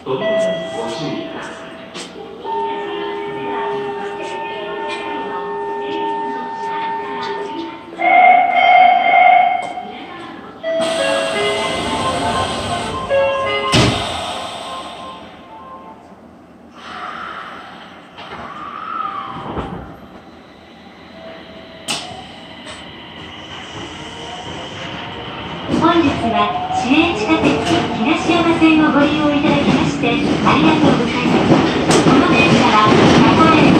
どうぞご注意ください。 本日は市営地下鉄東山線をご利用いただきましてありがとうございます。この電車は中江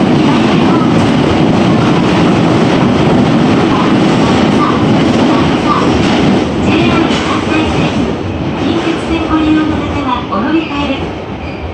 JR 関西線近鉄線ご利用の方はお乗り換えです。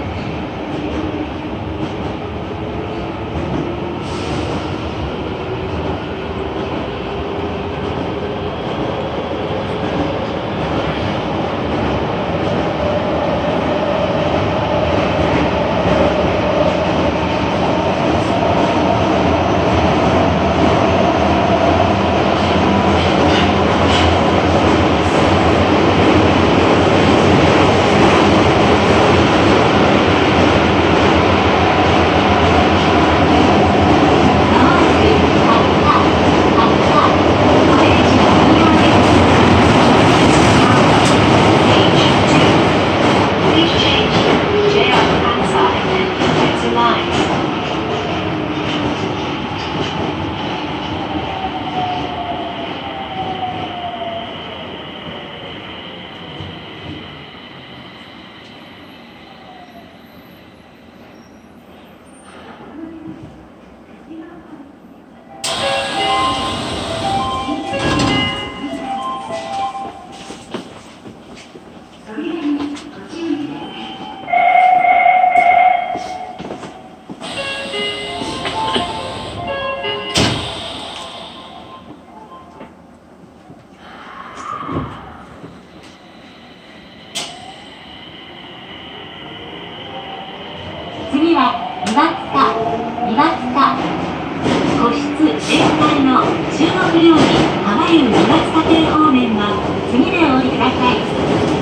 次は岩塚個室全体の中国料理浜湯岩塚亭方面は次でお降りください。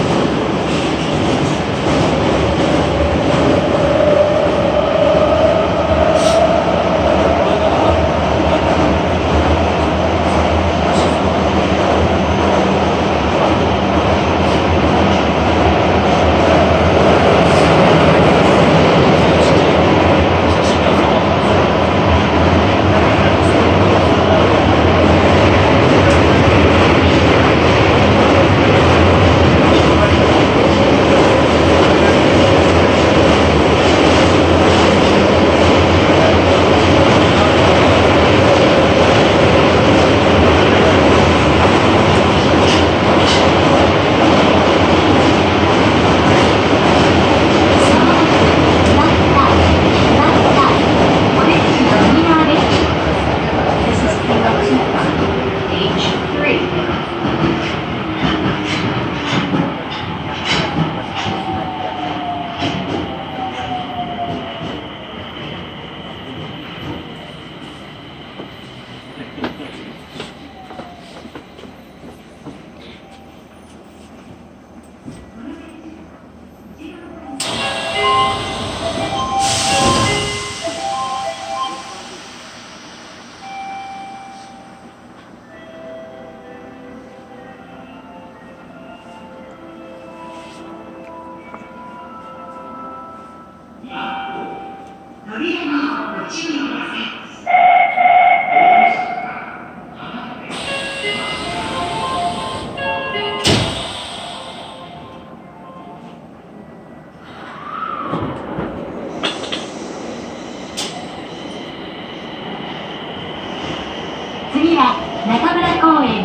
次は中村公園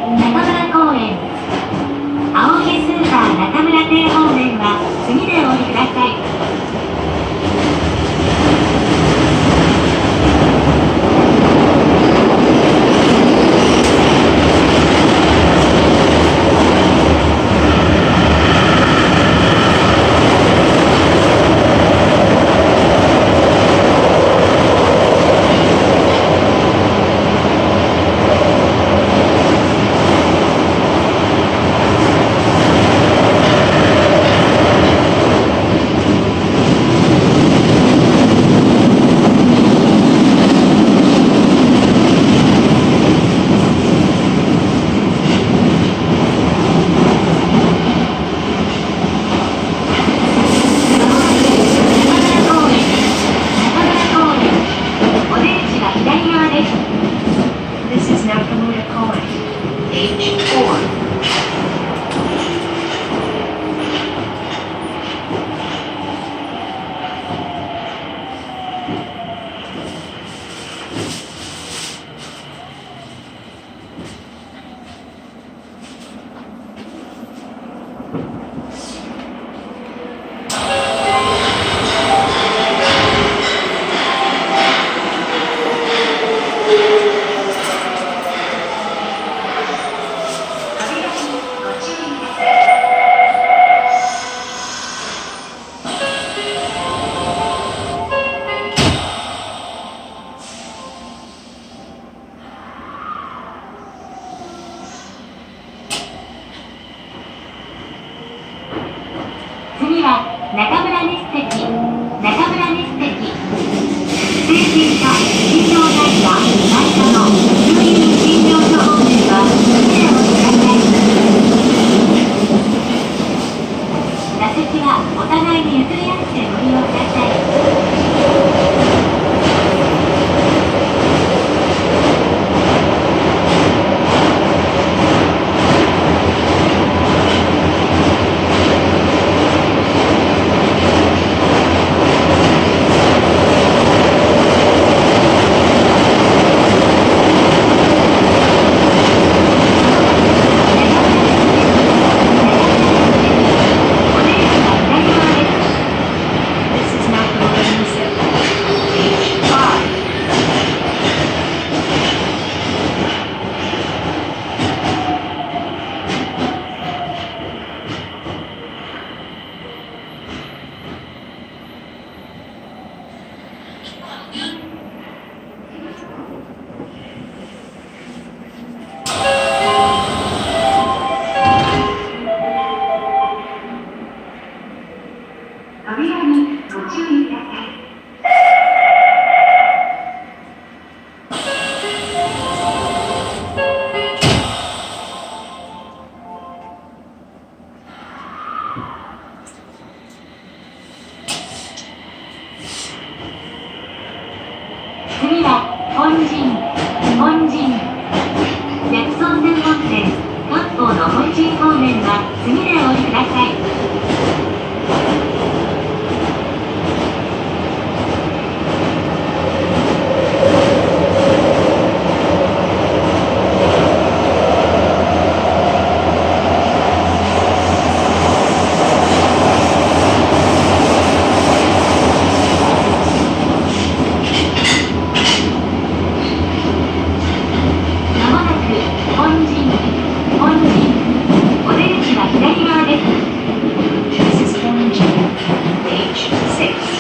青木スーパー中村亭方面は次でお降りください。 中村熱石、中村熱石。成人化、新庄大社、内科の通院診療所方面は、次でおください。座席はお互いに譲り合ってご利用ください。扉にご注意ください。次は本陣薬草専門店漢方の本陣方面は次でお降りください。お出口は左側です。This is Honjin, page 6.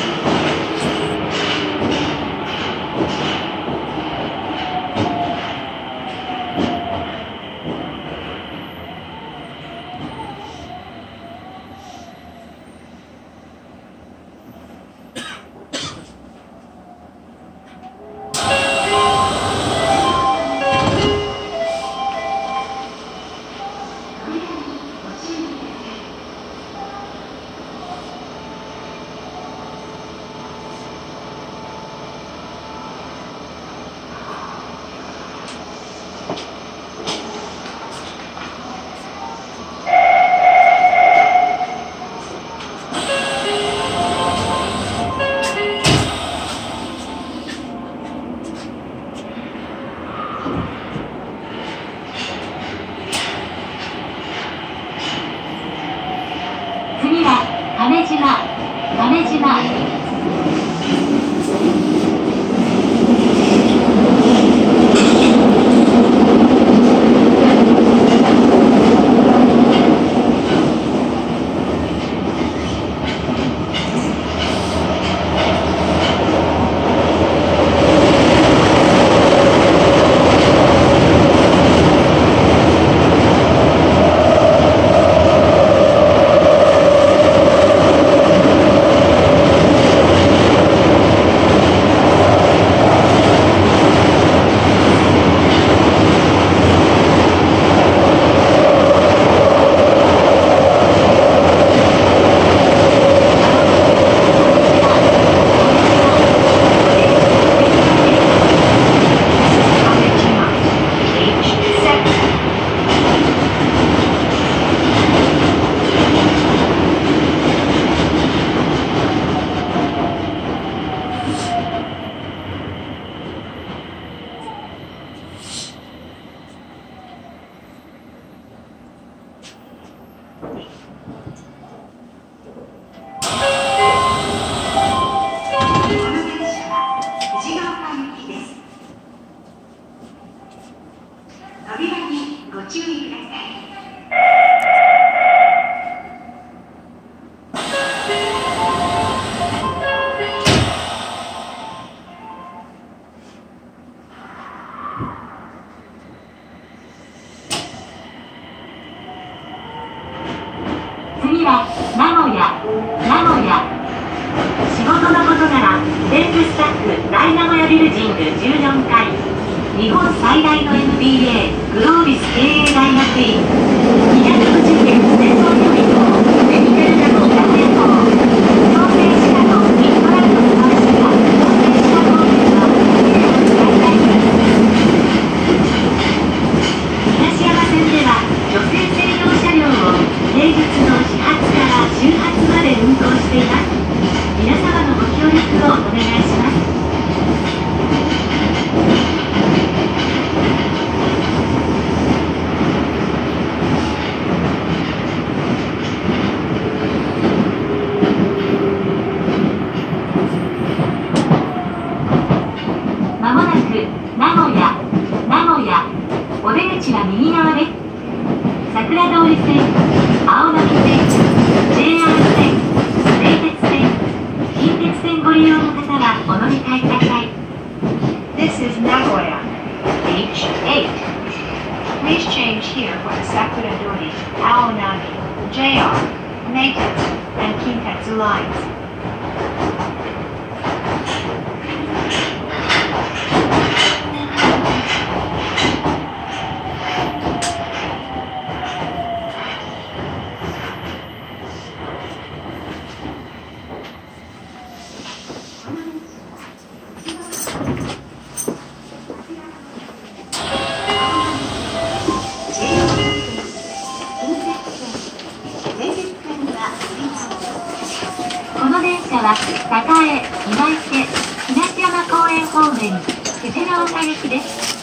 次は亀島。 大名古屋ビルジング14階、日本最大の MBA グロービス経営大学院、250円戦争予備校、メディカルラボ名古屋校、創生歯科のミッドランドスパーシカ、創生歯科工業の日本最大クラス。東山線では女性専用車両を平日の始発から終発まで運行しています。皆様のご協力をお願いします。まもなく名古屋、お出口は右側です。桜通り線、青波線、JR 線、名鉄線、近鉄線ご利用の方はお乗り換えください。This is Nagoya, H8. Please change here for the Sakuradori, Aonami, JR, Meitetsu, and Kintetsu lines. この電車は栄、今池、東山公園方面、藤の丘行きです。